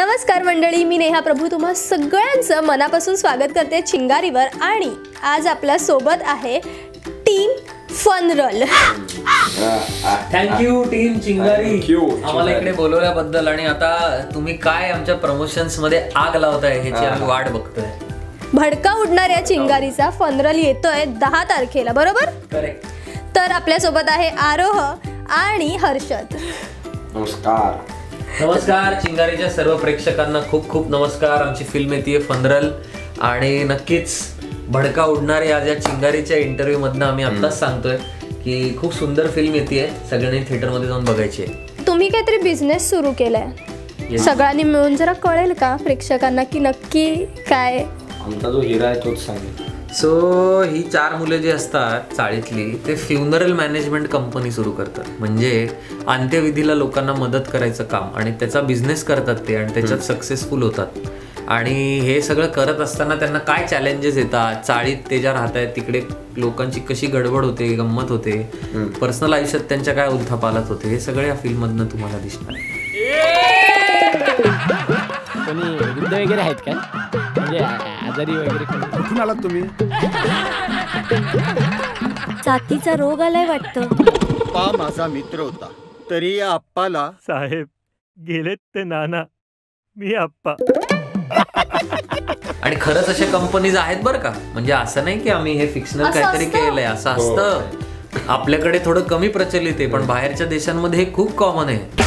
नमस्कार मंडळी, मी नेहा प्रभू तुम्हा सगळ्यांचं मनापासून स्वागत करते चिंगारीवर. आणि आज आपल्या सोबत आहे टीम फनरल. थँक्यू टीम चिंगारी आम्हाला इकडे बोलवल्याबद्दल. आणि आता तुम्ही काय आमच्या प्रमोशन्स मध्ये आग लावताय ह्याची आम्ही वाट बघतोय. भडका उडणाऱ्या चिंगारीचा फनरल येतोय 10 तारखेला, बरोबर? करेक्ट. तर आपल्या सोबत आहे आरोह आणि हर्षद. नमस्कार. नमस्कार चिंगारीच्या सर्व प्रेक्षकांना खूप खूप नमस्कार. आमची फिल्म येते फनरल आणि नक्कीच भडका उडणार या ज्या चिंगारीच्या इंटरव्ह्यू मधनं आम्ही आत्ताच सांगतोय की खूप सुंदर फिल्म येते, सगळ्यांनी थिएटरमध्ये जाऊन बघायची आहे. तुम्ही काहीतरी बिझनेस सुरू केलाय, सगळ्यांनी मिळून जरा कळेल का प्रेक्षकांना की नक्की काय? आमचा जो हिरा आहे तोच सांगेल. सो ही 4 मुले जी असतात चाळीतली ते फ्युनरल मॅनेजमेंट कंपनी सुरू करतात. म्हणजे अंत्यविधीला लोकांना मदत करायचं काम आणि त्याचा बिझनेस करतात ते आणि त्याच्यात सक्सेसफुल होतात. आणि हे सगळं करत असताना त्यांना काय चॅलेंजेस येतात, चाळीत ते ज्या राहत आहेत तिकडे लोकांची कशी गडबड होते, गंमत होते, पर्सनल आयुष्यात त्यांच्या काय उलथापालथ होते, हे सगळं या फिल्म मधनं तुम्हाला दिसणार. कोणी वृद्ध वगैरे आहेत काय, म्हणजे आजारी वगैरे? कुठून आलात तुम्ही? छातीचा रोग आलाय वाटतं. आप्पा माझा मित्र होता, तरी या आप्पाला साहेब गेलेत ते नाना, मी आप्पा. आणि खरंच अशा कंपनीज आहेत बरं का. म्हणजे असं नाही की आम्ही हे फिक्शनल काहीतरी केलंय, असं असतं. आपल्याकडे थोडं कमी प्रचलित आहे पण बाहेरच्या देशांमध्ये हे खूप कॉमन आहे.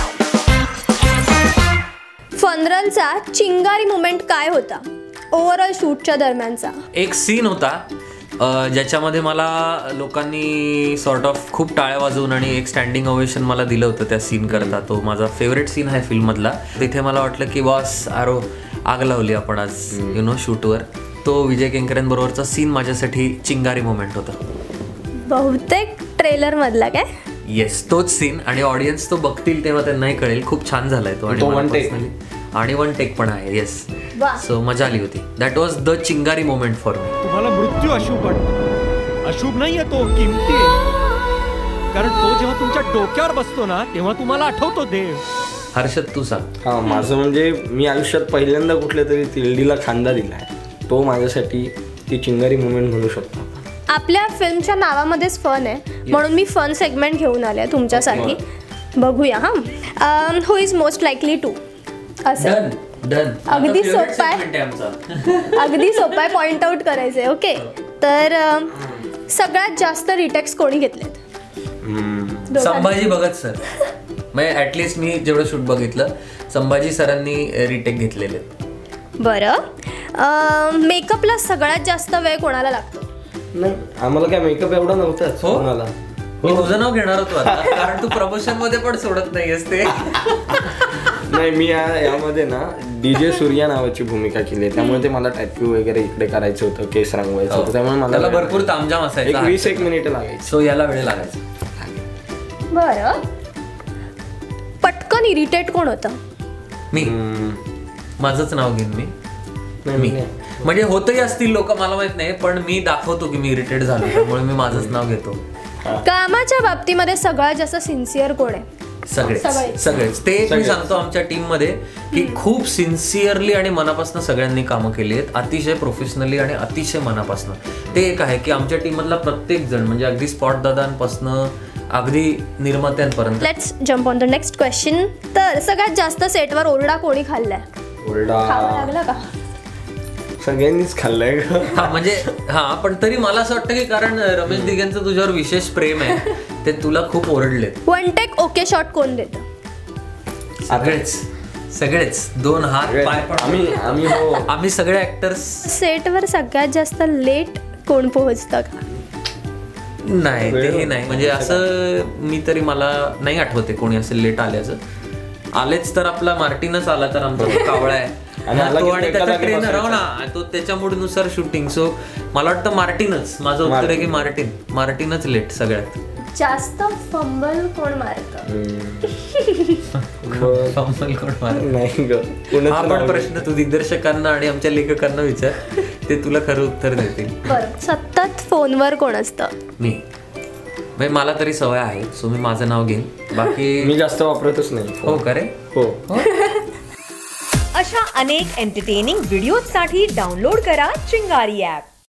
फनरलचा चिंगारी मोमेंट काय होता ओव्हरऑल शूटच्या दरम्यानचा? एक सीन होता ज्याच्यामध्ये मला लोकांनी सॉर्ट ऑफ खूप टाळ्या वाजवून आणि एक स्टँडिंग ओवेशन मला दिलं होतं त्या सीन करता. तो माझा फेवरेट सीन आहे फिल्म मधला. तिथे मला वाटलं की बॉस आरो आग लावली आपण आज शूटवर. तो विजय केंकरेंबरोबरचा सीन माझ्यासाठी चिंगारी मोमेंट होता. बहुतेक ट्रेलर मधला काय? येस, तोच सीन. आणि ऑडियन्स तो बघतील तेव्हा त्यांनाही कळेल. खूप छान झालाय तो. आणि वन टेक पण आहे. येस, सो मजा आली होती. दॅट वॉज द चिंगारी मोमेंट फॉर मी. तुम्हाला मृत्यू अशुभ वाटतो? अशुभ नाहीये तो, किमती आहे. कारण तो जेव्हा तुमच्या डोक्यावर बसतो ना तेव्हा तुम्हाला आठवतो देव. हर्षद तू सांग. हा, माझं म्हणजे मी आयुष्यात पहिल्यांदा कुठल्या तरी तिरडीला खांदा दिलाय, तो माझ्यासाठी ती चिंगारी मोमेंट म्हणू शकतो. आपल्या फिल्मच्या नावामध्येच फन आहे म्हणून मी फन सेगमेंट घेऊन आले तुमच्यासाठी. बघूया हा, who is most likely to. असं अगदी सोपं आहे, अगदी सोपं आहे पॉइंट आउट करायचंय. ओके, तर सगळ्यात जास्त रिटेक्स कोणी घेतलेत? संभाजी भगत सर. म्हणजे ऍटलिस्ट मी जेवढं शूट बघितलं संभाजी सरांनी रिटेक घेतलेले. बरं, मेकअपला सगळ्यात जास्त वेळ कोणाला लागतो? नाही, आम्हाला काय मेकअप एवढा नव्हता कोणाला. मी तुझं नाव घेणार होतो आता, कारण तू प्रमोशन मध्ये पण सोडत नाहीयेस ते. नाही, मी यामध्ये ना DJ सूर्या नावाची भूमिका केली आहे, त्यामुळे ते मला टॅटू वगैरे इकडे करायचं होतं, केस रंगवायचं होतं, त्यामुळे मला भरपूर तामझाम असायचा. 20 मिनिटं लागायची. सो याला वेळ लागायचा. बरं, पटकन इरिटेट कोण होतं? मी. माझंच नाव घेईन मी. म्हणजे होतही असतील लोक, मला माहित नाही, पण मी दाखवतो की मी इरिटेट झालो, त्यामुळे मी माझंच नाव घेतो. कामाच्या बाबतीमध्ये सगळ्यात जास्त सिन्सिअर कोण आहे? सगळेच. ते मी सांगतो आमच्या टीम मध्ये की खूप सिन्सिअरली आणि मनापासून सगळ्यांनी कामं केली आहेत, अतिशय प्रोफेशनली आणि अतिशय मनापासून. ते एक आहे की आमच्या टीम मधला प्रत्येक जण, म्हणजे अगदी स्पॉट दादांपासून अगदी निर्मात्यांपर्यंत. Let's jump on the next question. तर सगळ्यात जास्त सेटवर ओरडा कोणी खाल्लाय? खावं लागलं का? सगळ्यांनीच खाल्लंय. म्हणजे हा, पण तरी मला असं वाटतं की कारण रमेश दिघेंचं तुझ्यावर विशेष प्रेम आहे, ते तुला खूप ओरडलेत. वन टेक ओके शॉट कोण देतं? सगळेच 2 हात पाय पण आम्ही सगळे ऍक्टर्स. सेटवर सगळ्यात जास्त लेट कोण पोहोचतं का? नाही, तेही नाही. म्हणजे असं मी तरी मला नाही आठवते कोणी असं लेट आल्याचं. आलेच तर आपला मार्टिनच आला, तर आमचा कावळा आहे आणि त्याचा ट्रेनर हो ना, तो त्याच्या मूडनुसार शूटिंग. सो मला वाटतं मार्टिनच. माझं उत्तर आहे की मार्टिनच लेट सगळ्यात. जास्त फंबल कोण मारतं? फंबल कोण मारत नाही ग. हा पण प्रश्न तू दिग्दर्शकांना आणि आमच्या लेखकांना विचार, ते तुला खरं उत्तर देतील. बरं, सतत फोनवर कोण असतं? मी. मला तरी सवय आहे, सो मी माझं नाव घेईन. बाकी मी जास्त वापरतच नाही. हो का रे? हो. अशा अनेक एंटरटेनिंग व्हिडिओजसाठी डाउनलोड करा चिंगारी ॲप.